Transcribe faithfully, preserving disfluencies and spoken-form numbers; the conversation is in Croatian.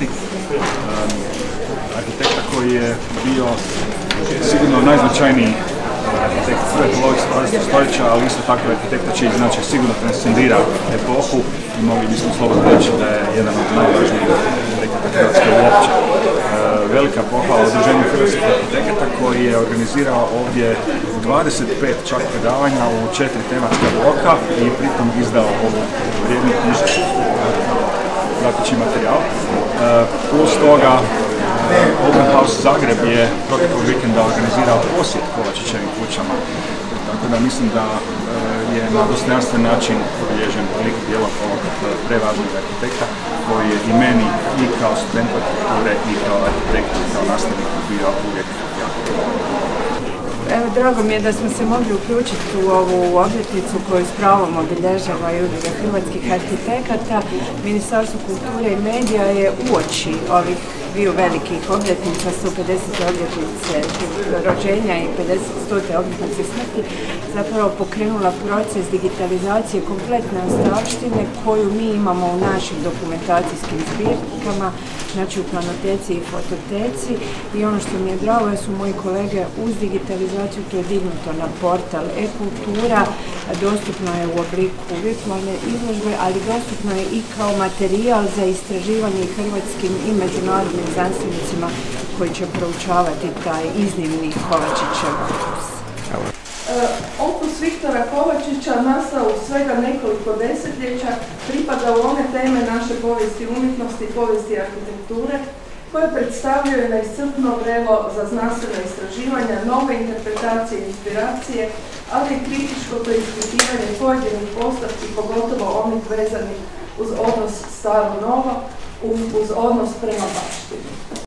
arhitekti. Arhitekta koji je bio sigurno najznačajniji arhitekt prve polovice dvadesetog stoljeća, ali isto tako arhitekta čiji značaj sigurno transcendira epohu i mogli bismo slobodno reći da je jedan od najvažnijih arhitekata Hrvatske uopće. Velika pohvala Udruženju hrvatskih arhitekata koji je organizirao ovdje dvadeset pet čak predavanja u četiri tematska bloka i pritom izdao ovu vrijednu knjižicu, prateći materijal. Plus toga, Open House Zagreb je proteklog vikenda organizirao posjet Kovačićevim kućama, tako da mislim da je na dostojanstven način obilježen lik djelom ovog prevažnog arhitekta koji je i meni i kao student arhitekture i kao arhitekt i kao nastavnik bio uvijek jako dobro. Evo, drago mi je da smo se mogli uključiti u ovu obljetnicu koju s pravom obilježava i Udruga hrvatskih arhitekata. Ministarstvo kulture i medija je uoči ovih dviju velikih obljetnica, sto pedesete obljetnice rođenja i stotoj obljetnice smrti, zapravo pokrenula proces digitalizacije kompletne ostavštine koju mi imamo u našim dokumentacijskim zbirkama, znači u planoteci i fototeci, i ono što mi je drago je su moji kolege uz digitalizaciju to je dignuto na portal e-kultura, dostupno je u obliku virtualne izložbe, ali dostupno je i kao materijal za istraživanje hrvatskim i međunarodnim znanstvenicima koji će proučavati taj iznimni Kovačićev opus. Opus Viktora Kovačića nastao u svega nekoliko desetljeća, pripada u one teme naše povijesti umjetnosti i povijesti arhitekture koje predstavljaju neiscrpno vrelo za znanstveno istraživanja, nove interpretacije i inspiracije, ali i kritičko preispitivanje pojedinih postavki, pogotovo onih vezanih uz odnos staro-novo, uz odnos prema baštini.